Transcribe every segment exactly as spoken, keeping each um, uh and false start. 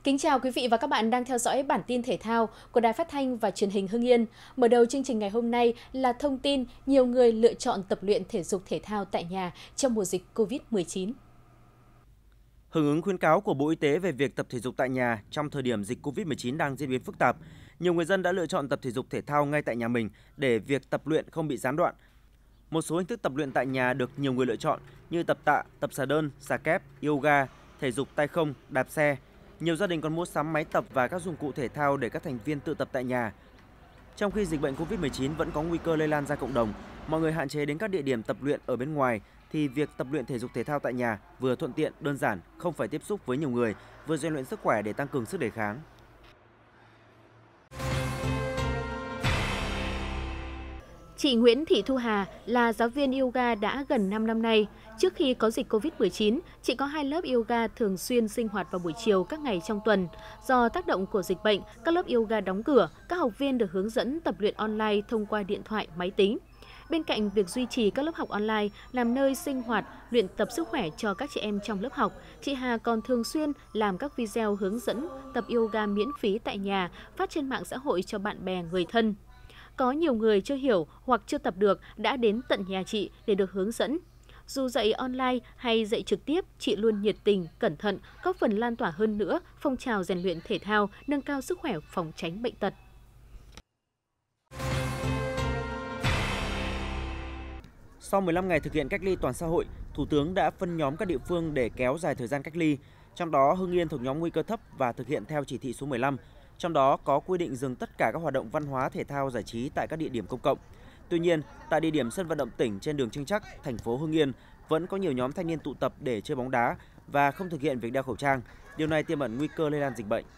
Kính chào quý vị và các bạn đang theo dõi bản tin thể thao của Đài Phát thanh và Truyền hình Hưng Yên. Mở đầu chương trình ngày hôm nay là thông tin nhiều người lựa chọn tập luyện thể dục thể thao tại nhà trong mùa dịch Covid mười chín. Hưởng ứng khuyến cáo của Bộ Y tế về việc tập thể dục tại nhà trong thời điểm dịch Covid mười chín đang diễn biến phức tạp, nhiều người dân đã lựa chọn tập thể dục thể thao ngay tại nhà mình để việc tập luyện không bị gián đoạn. Một số hình thức tập luyện tại nhà được nhiều người lựa chọn như tập tạ, tập xà đơn, xà kép, yoga, thể dục tay không, đạp xe. Nhiều gia đình còn mua sắm máy tập và các dụng cụ thể thao để các thành viên tự tập tại nhà. Trong khi dịch bệnh Covid mười chín vẫn có nguy cơ lây lan ra cộng đồng, mọi người hạn chế đến các địa điểm tập luyện ở bên ngoài thì việc tập luyện thể dục thể thao tại nhà vừa thuận tiện, đơn giản, không phải tiếp xúc với nhiều người, vừa rèn luyện sức khỏe để tăng cường sức đề kháng. Chị Nguyễn Thị Thu Hà là giáo viên yoga đã gần năm năm nay. Trước khi có dịch Covid mười chín, chị có hai lớp yoga thường xuyên sinh hoạt vào buổi chiều các ngày trong tuần. Do tác động của dịch bệnh, các lớp yoga đóng cửa, các học viên được hướng dẫn tập luyện online thông qua điện thoại, máy tính. Bên cạnh việc duy trì các lớp học online làm nơi sinh hoạt, luyện tập sức khỏe cho các chị em trong lớp học, chị Hà còn thường xuyên làm các video hướng dẫn tập yoga miễn phí tại nhà, phát trên mạng xã hội cho bạn bè, người thân. Có nhiều người chưa hiểu hoặc chưa tập được đã đến tận nhà chị để được hướng dẫn. Dù dạy online hay dạy trực tiếp, chị luôn nhiệt tình, cẩn thận, góp phần lan tỏa hơn nữa phong trào rèn luyện thể thao, nâng cao sức khỏe, phòng tránh bệnh tật. Sau mười lăm ngày thực hiện cách ly toàn xã hội, Thủ tướng đã phân nhóm các địa phương để kéo dài thời gian cách ly. Trong đó, Hưng Yên thuộc nhóm nguy cơ thấp và thực hiện theo chỉ thị số mười lăm. Trong đó có quy định dừng tất cả các hoạt động văn hóa, thể thao, giải trí tại các địa điểm công cộng. Tuy nhiên, tại địa điểm sân vận động tỉnh trên đường Trưng Trắc, thành phố Hưng Yên vẫn có nhiều nhóm thanh niên tụ tập để chơi bóng đá và không thực hiện việc đeo khẩu trang. Điều này tiềm ẩn nguy cơ lây lan dịch bệnh.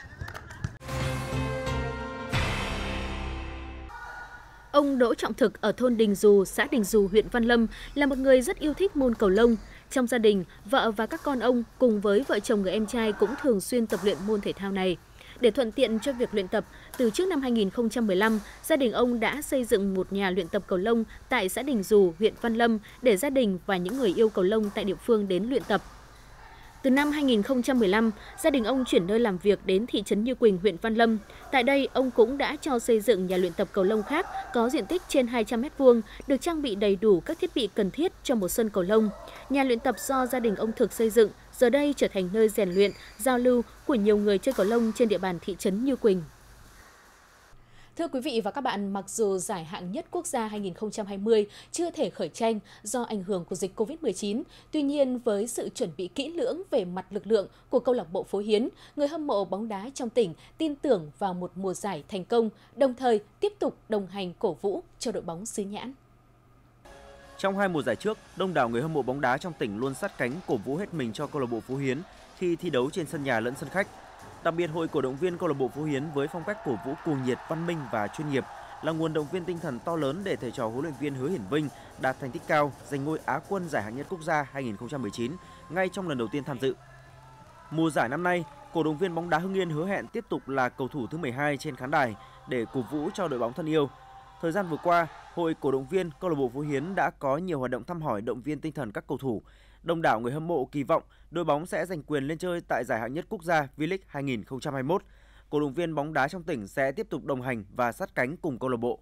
Ông Đỗ Trọng Thực ở thôn Đình Dù, xã Đình Dù, huyện Văn Lâm là một người rất yêu thích môn cầu lông. Trong gia đình, vợ và các con ông cùng với vợ chồng người em trai cũng thường xuyên tập luyện môn thể thao này. Để thuận tiện cho việc luyện tập, từ trước năm hai nghìn không trăm mười lăm, gia đình ông đã xây dựng một nhà luyện tập cầu lông tại xã Đình Dù, huyện Văn Lâm để gia đình và những người yêu cầu lông tại địa phương đến luyện tập. Từ năm hai nghìn không trăm mười lăm, gia đình ông chuyển nơi làm việc đến thị trấn Như Quỳnh, huyện Văn Lâm. Tại đây, ông cũng đã cho xây dựng nhà luyện tập cầu lông khác có diện tích trên hai trăm mét vuông, được trang bị đầy đủ các thiết bị cần thiết cho một sân cầu lông. Nhà luyện tập do gia đình ông Thực xây dựng, giờ đây trở thành nơi rèn luyện, giao lưu của nhiều người chơi cầu lông trên địa bàn thị trấn Như Quỳnh. Thưa quý vị và các bạn, mặc dù giải hạng nhất quốc gia hai nghìn không trăm hai mươi chưa thể khởi tranh do ảnh hưởng của dịch Covid mười chín, tuy nhiên với sự chuẩn bị kỹ lưỡng về mặt lực lượng của câu lạc bộ Phố Hiến, người hâm mộ bóng đá trong tỉnh tin tưởng vào một mùa giải thành công, đồng thời tiếp tục đồng hành cổ vũ cho đội bóng xứ Nhãn. Trong hai mùa giải trước, đông đảo người hâm mộ bóng đá trong tỉnh luôn sát cánh cổ vũ hết mình cho câu lạc bộ Phố Hiến khi thi đấu trên sân nhà lẫn sân khách. Đặc biệt, hội cổ động viên câu lạc bộ Phố Hiến với phong cách cổ vũ cuồng nhiệt, văn minh và chuyên nghiệp là nguồn động viên tinh thần to lớn để thầy trò huấn luyện viên Hứa Hiển Vinh đạt thành tích cao, giành ngôi Á quân giải hạng nhất quốc gia hai nghìn không trăm mười chín ngay trong lần đầu tiên tham dự. Mùa giải năm nay, cổ động viên bóng đá Hưng Yên hứa hẹn tiếp tục là cầu thủ thứ mười hai trên khán đài để cổ vũ cho đội bóng thân yêu. Thời gian vừa qua, hội cổ động viên câu lạc bộ Phố Hiến đã có nhiều hoạt động thăm hỏi, động viên tinh thần các cầu thủ. Đông đảo người hâm mộ kỳ vọng đội bóng sẽ giành quyền lên chơi tại giải hạng nhất quốc gia V-League hai nghìn không trăm hai mươi mốt. Cổ động viên bóng đá trong tỉnh sẽ tiếp tục đồng hành và sát cánh cùng câu lạc bộ.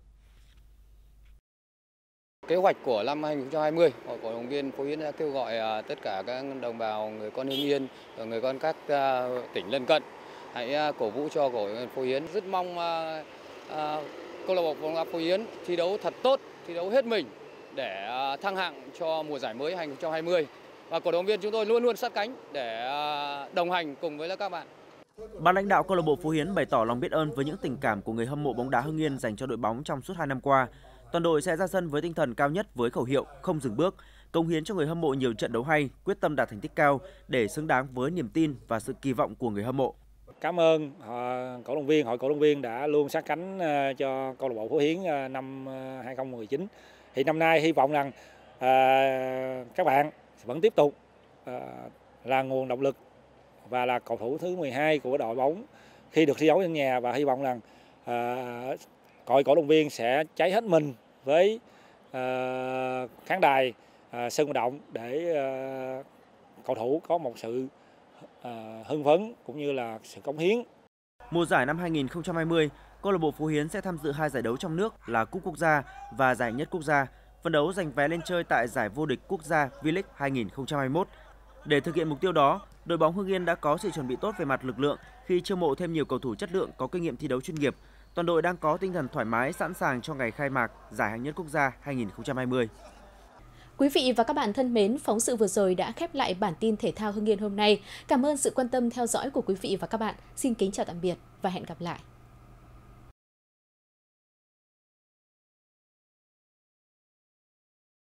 Kế hoạch của năm hai nghìn không trăm hai mươi, hội cổ động viên Phố Hiến đã kêu gọi tất cả các đồng bào người con Hưng Yên, người con các tỉnh lân cận hãy cổ vũ cho cổ động viên Phố Hiến. Rất mong câu lạc bộ bóng đá Phố Hiến thi đấu thật tốt, thi đấu hết mình để thăng hạng cho mùa giải mới hai nghìn không trăm hai mươi. Và cổ động viên chúng tôi luôn luôn sát cánh để đồng hành cùng với các bạn. Ban lãnh đạo câu lạc bộ Phố Hiến bày tỏ lòng biết ơn với những tình cảm của người hâm mộ bóng đá Hưng Yên dành cho đội bóng trong suốt hai năm qua. Toàn đội sẽ ra sân với tinh thần cao nhất với khẩu hiệu không dừng bước, cống hiến cho người hâm mộ nhiều trận đấu hay, quyết tâm đạt thành tích cao để xứng đáng với niềm tin và sự kỳ vọng của người hâm mộ. Cảm ơn cổ động viên, hội cổ động viên đã luôn sát cánh cho câu lạc bộ Phố Hiến năm hai nghìn không trăm mười chín. Thì năm nay hy vọng rằng à, các bạn vẫn tiếp tục à, là nguồn động lực và là cầu thủ thứ mười hai của đội bóng khi được thi đấu trên nhà, và hy vọng rằng à, hội cổ động viên sẽ cháy hết mình với à, khán đài à, sân vận động để à, cầu thủ có một sự à, hưng phấn cũng như là sự cống hiến. Mùa giải năm hai nghìn không trăm hai mươi, câu lạc bộ Phú Hiến sẽ tham dự hai giải đấu trong nước là Cúp Quốc gia và Giải Nhất Quốc gia, phấn đấu giành vé lên chơi tại Giải Vô địch Quốc gia V-League hai nghìn không trăm hai mươi mốt. Để thực hiện mục tiêu đó, đội bóng Hưng Yên đã có sự chuẩn bị tốt về mặt lực lượng khi chiêu mộ thêm nhiều cầu thủ chất lượng có kinh nghiệm thi đấu chuyên nghiệp. Toàn đội đang có tinh thần thoải mái sẵn sàng cho ngày khai mạc Giải Hạng Nhất Quốc gia hai nghìn không trăm hai mươi. Quý vị và các bạn thân mến, phóng sự vừa rồi đã khép lại bản tin thể thao Hưng Yên hôm nay. Cảm ơn sự quan tâm theo dõi của quý vị và các bạn. Xin kính chào tạm biệt và hẹn gặp lại.